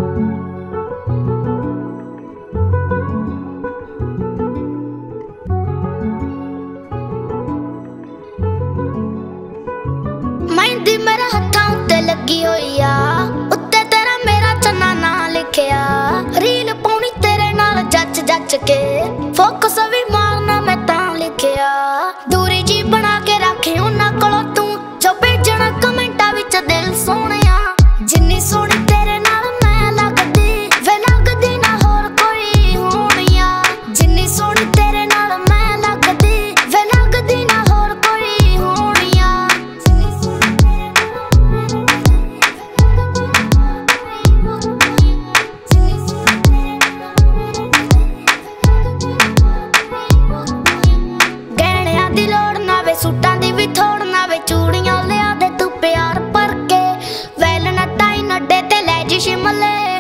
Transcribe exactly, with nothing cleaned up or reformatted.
मेहंदी मेरे हत्थां उत्ते लगी होई आ, उत्ते तेरा मेरा चन्ना ना लिखिया। रील पाउणी तेरे नाल जच जच के, फोकस भी मारना मैं तां लिखिया। दूरी जी बना के रखी उन्हां कोलों तू, जो भेजणा कमेंटां विच दिल सोहणिया। जिन्नी सोहणी तेरे नाल मैं लगदी, वे लगदी ना होर कोई होणिया। जिन्नी सोहणी तेरे नाल मैं लगदी, वे लगदी ना होर कोई होणिया। गहणियां दी लोड़ ना वे, सूटां दी भी थोड़ ना वे, चूड़ियां लिया दे तू प्यार भर के। वैल नटाई नड्डे ते लै जी शिमले।